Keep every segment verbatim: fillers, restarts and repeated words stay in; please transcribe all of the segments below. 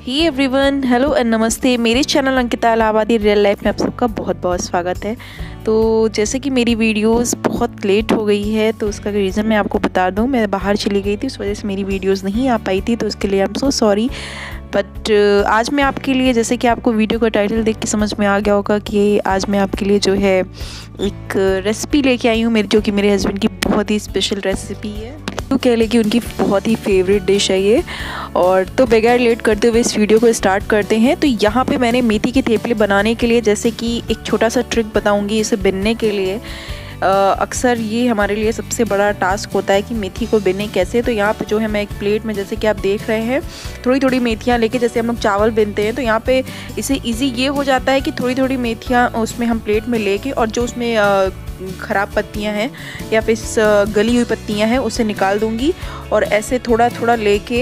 Hey everyone, hello and नमस्ते। मेरे channel Ankita Allahabadi real life में आप सबका बहुत बहुत स्वागत है। तो जैसे कि मेरी वीडियोस बहुत लेट हो गई है, तो उसका रीज़न मैं आपको बता दूं। मैं बाहर चली गई थी, उस वजह से मेरी वीडियोस नहीं आ पाई थी, तो उसके लिए I am so sorry. But आज मैं आपके लिए, जैसे कि आपको वीडियो का टाइटल देख के समझ में आ गया होगा कि आज मैं आपके लिए जो है एक रेसिपी लेके आई हूँ मेरी, जो कि मेरे हस्बैंड की बहुत ही स्पेशल रेसिपी है। तो कह लें कि उनकी बहुत ही फेवरेट डिश है ये। और तो बगैर लेट करते हुए इस वीडियो को स्टार्ट करते हैं। तो यहाँ पे मैंने मेथी के थेपले बनाने के लिए, जैसे कि एक छोटा सा ट्रिक बताऊँगी इसे बिनने के लिए। अक्सर ये हमारे लिए सबसे बड़ा टास्क होता है कि मेथी को बिने कैसे। तो यहाँ पे जो है मैं एक प्लेट में, जैसे कि आप देख रहे हैं, थोड़ी थोड़ी मेथियाँ लेके, जैसे हम लोग चावल बिनते हैं, तो यहाँ पे इसे इजी ये हो जाता है कि थोड़ी थोड़ी मेथियाँ उसमें हम प्लेट में लेके, और जो उसमें ख़राब पत्तियाँ हैं या फिर गली हुई पत्तियाँ हैं उसे निकाल दूँगी। और ऐसे थोड़ा थोड़ा लेके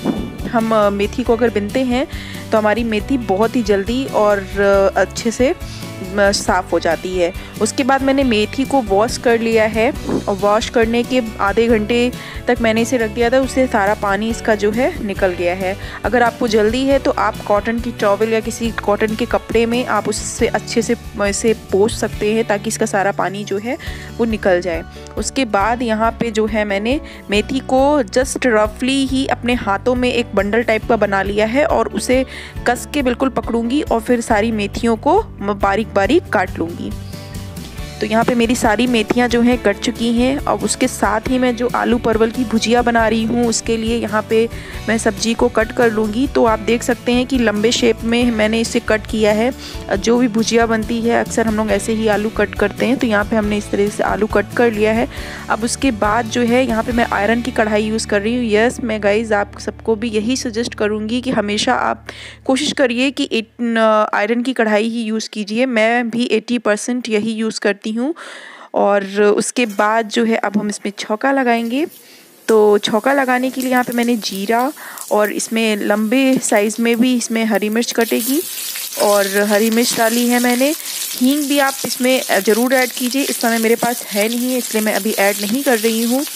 हम मेथी को अगर बिनते हैं तो हमारी मेथी बहुत ही जल्दी और अच्छे से साफ़ हो जाती है। उसके बाद मैंने मेथी को वॉश कर लिया है, और वॉश करने के आधे घंटे तक मैंने इसे रख दिया था। उससे सारा पानी इसका जो है निकल गया है। अगर आपको जल्दी है तो आप कॉटन की टॉवल या किसी कॉटन के कपड़े में आप उससे अच्छे से इसे पोंछ सकते हैं, ताकि इसका सारा पानी जो है वो निकल जाए। उसके बाद यहाँ पे जो है मैंने मेथी को जस्ट रफली ही अपने हाथों में एक बंडल टाइप का बना लिया है, और उसे कस के बिल्कुल पकड़ूंगी और फिर सारी मेथियों को बारीक बारीक काट लूँगी। तो यहाँ पे मेरी सारी मेथियाँ जो हैं कट चुकी हैं। अब उसके साथ ही मैं जो आलू परवल की भुजिया बना रही हूँ, उसके लिए यहाँ पे मैं सब्जी को कट कर लूँगी। तो आप देख सकते हैं कि लंबे शेप में मैंने इसे कट किया है। जो भी भुजिया बनती है अक्सर हम लोग ऐसे ही आलू कट करते हैं, तो यहाँ पे हमने इस तरह से आलू कट कर लिया है। अब उसके बाद जो है यहाँ पे मैं आयरन की कढ़ाई यूज़ कर रही हूँ। यस, मैं गाइज आप सबको भी यही सजेस्ट करूँगी कि हमेशा आप कोशिश करिए कि आयरन की कढ़ाई ही यूज़ कीजिए। मैं भी एटी परसेंट यही यूज़ करती हूँ। और उसके बाद जो है अब हम इसमें छौंका लगाएंगे। तो छौंका लगाने के लिए यहाँ पे मैंने जीरा, और इसमें लंबे साइज़ में भी इसमें हरी मिर्च कटेगी, और हरी मिर्च डाली है मैंने। हींग भी आप इसमें ज़रूर ऐड कीजिए। इस समय मेरे पास है नहीं है, इसलिए मैं अभी ऐड नहीं कर रही हूँ।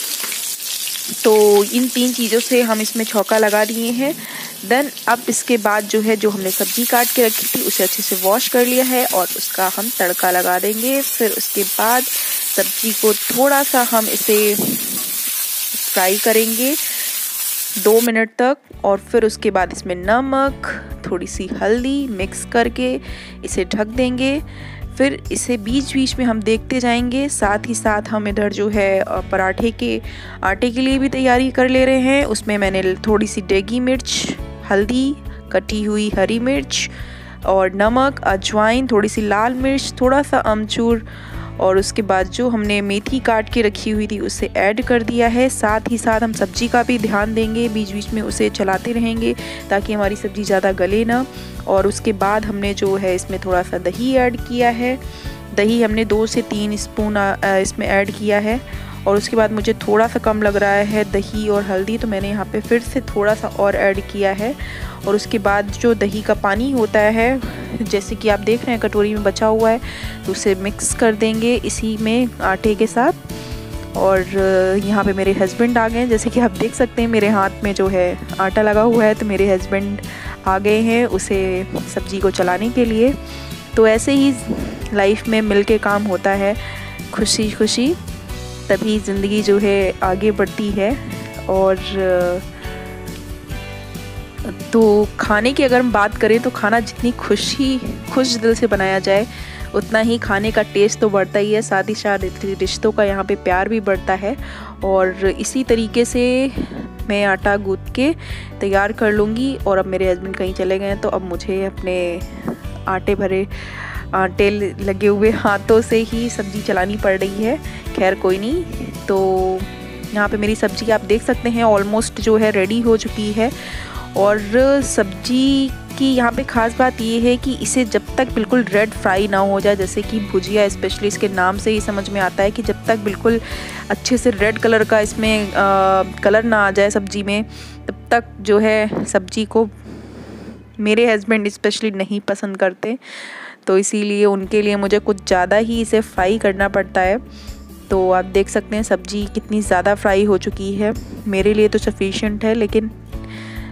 तो इन तीन चीज़ों से हम इसमें छौंका लगा दिए हैं। देन अब इसके बाद जो है, जो हमने सब्ज़ी काट के रखी थी उसे अच्छे से वॉश कर लिया है, और उसका हम तड़का लगा देंगे। फिर उसके बाद सब्ज़ी को थोड़ा सा हम इसे फ्राई करेंगे दो मिनट तक, और फिर उसके बाद इसमें नमक, थोड़ी सी हल्दी मिक्स करके इसे ढक देंगे। फिर इसे बीच बीच में हम देखते जाएंगे। साथ ही साथ हम इधर जो है पराठे के आटे के लिए भी तैयारी कर ले रहे हैं। उसमें मैंने थोड़ी सी डेगी मिर्च, हल्दी, कटी हुई हरी मिर्च और नमक, अजवाइन, थोड़ी सी लाल मिर्च, थोड़ा सा अमचूर, और उसके बाद जो हमने मेथी काट के रखी हुई थी उसे ऐड कर दिया है। साथ ही साथ हम सब्ज़ी का भी ध्यान देंगे, बीच बीच में उसे चलाते रहेंगे ताकि हमारी सब्ज़ी ज़्यादा गले ना। और उसके बाद हमने जो है इसमें थोड़ा सा दही ऐड किया है। दही हमने दो से तीन स्पून इसमें ऐड किया है। और उसके बाद मुझे थोड़ा सा कम लग रहा है दही और हल्दी, तो मैंने यहाँ पे फिर से थोड़ा सा और ऐड किया है। और उसके बाद जो दही का पानी होता है, जैसे कि आप देख रहे हैं कटोरी में बचा हुआ है, तो उसे मिक्स कर देंगे इसी में आटे के साथ। और यहाँ पे मेरे हस्बैंड आ गए हैं, जैसे कि आप देख सकते हैं मेरे हाथ में जो है आटा लगा हुआ है, तो मेरे हस्बैंड आ गए हैं उसे सब्ज़ी को चलाने के लिए। तो ऐसे ही लाइफ में मिल के काम होता है, खुशी खुशी, तभी ज़िंदगी जो है आगे बढ़ती है। और तो खाने की अगर हम बात करें, तो खाना जितनी खुशी खुश दिल से बनाया जाए, उतना ही खाने का टेस्ट तो बढ़ता ही है। साथ ही साथ रिश्तों का यहाँ पे प्यार भी बढ़ता है। और इसी तरीके से मैं आटा गूँथ के तैयार कर लूँगी। और अब मेरे हस्बैंड कहीं चले गए हैं, तो अब मुझे अपने आटे भरे आटे लगे हुए हाथों से ही सब्ज़ी चलानी पड़ रही है। खैर कोई नहीं। तो यहाँ पे मेरी सब्ज़ी आप देख सकते हैं ऑलमोस्ट जो है रेडी हो चुकी है। और सब्ज़ी की यहाँ पे ख़ास बात ये है कि इसे जब तक बिल्कुल रेड फ्राई ना हो जाए, जैसे कि भुजिया स्पेशली इसके नाम से ही समझ में आता है कि जब तक बिल्कुल अच्छे से रेड कलर का इसमें आ, कलर ना आ जाए सब्ज़ी में, तब तक जो है सब्ज़ी को मेरे हस्बैंड स्पेशली नहीं पसंद करते। तो इसीलिए उनके लिए मुझे कुछ ज़्यादा ही इसे फ्राई करना पड़ता है। तो आप देख सकते हैं सब्ज़ी कितनी ज़्यादा फ्राई हो चुकी है। मेरे लिए तो सफिशिएंट है, लेकिन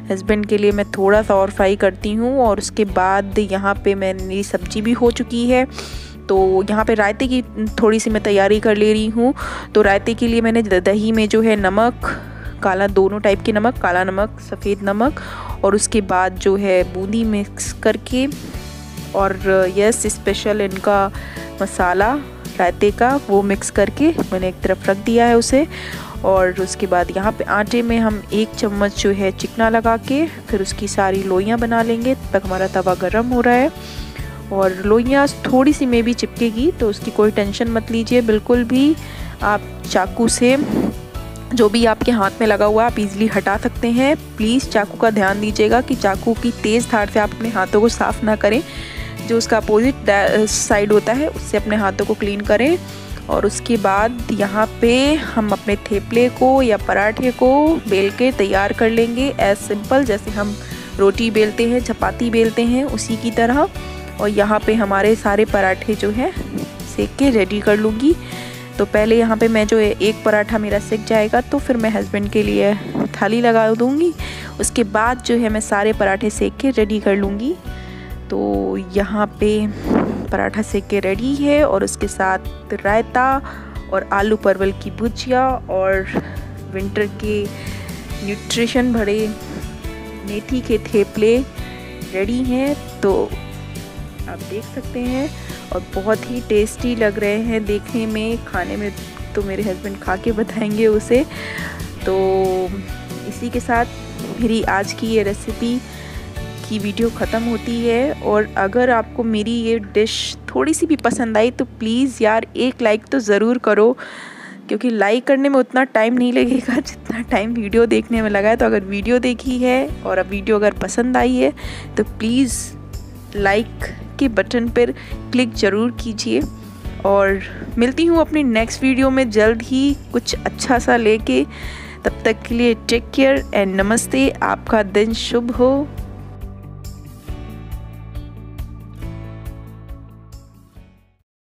हस्बैंड के लिए मैं थोड़ा सा और फ्राई करती हूँ। और उसके बाद यहाँ पे मेरी सब्जी भी हो चुकी है। तो यहाँ पे रायते की थोड़ी सी मैं तैयारी कर ले रही हूँ। तो रायते के लिए मैंने दही में जो है नमक, काला, दोनों टाइप के नमक, काला नमक, सफ़ेद नमक, और उसके बाद जो है बूंदी मिक्स करके, और यस स्पेशल इनका मसाला रायते का वो मिक्स करके मैंने एक तरफ रख दिया है उसे। और उसके बाद यहाँ पे आटे में हम एक चम्मच जो है चिकना लगा के फिर उसकी सारी लोइयाँ बना लेंगे। तब तक हमारा तवा गर्म हो रहा है। और लोइयाँ थोड़ी सी में भी चिपकेगी तो उसकी कोई टेंशन मत लीजिए बिल्कुल भी। आप चाकू से जो भी आपके हाथ में लगा हुआ आप इजीली हटा सकते हैं। प्लीज़ चाकू का ध्यान दीजिएगा कि चाकू की तेज़ धार से आप अपने हाथों को साफ़ ना करें। जो उसका अपोजिट साइड होता है उससे अपने हाथों को क्लीन करें। और उसके बाद यहाँ पे हम अपने थेपले को या पराठे को बेल के तैयार कर लेंगे। एज सिंपल जैसे हम रोटी बेलते हैं, चपाती बेलते हैं, उसी की तरह। और यहाँ पे हमारे सारे पराठे जो हैं सेक के रेडी कर लूँगी। तो पहले यहाँ पे मैं जो है एक पराठा मेरा सेक जाएगा तो फिर मैं हस्बैंड के लिए थाली लगा दूँगी। उसके बाद जो है मैं सारे पराठे सेक के रेडी कर लूँगी। तो यहाँ पे पराठा सेक के रेडी है और उसके साथ रायता और आलू परवल की भुजिया और विंटर के न्यूट्रिशन भरे मेथी के थेपले रेडी हैं। तो आप देख सकते हैं और बहुत ही टेस्टी लग रहे हैं देखने में, खाने में तो मेरे हस्बैंड खा के बताएंगे उसे। तो इसी के साथ मेरी आज की ये रेसिपी की वीडियो ख़त्म होती है। और अगर आपको मेरी ये डिश थोड़ी सी भी पसंद आई तो प्लीज़ यार एक लाइक तो ज़रूर करो, क्योंकि लाइक करने में उतना टाइम नहीं लगेगा जितना टाइम वीडियो देखने में लगा है। तो अगर वीडियो देखी है और अब वीडियो अगर पसंद आई है तो प्लीज़ लाइक के बटन पर क्लिक ज़रूर कीजिए। और मिलती हूँ अपनी नेक्स्ट वीडियो में जल्द ही कुछ अच्छा सा लेके। तब तक के लिए टेक केयर एंड नमस्ते। आपका दिन शुभ हो।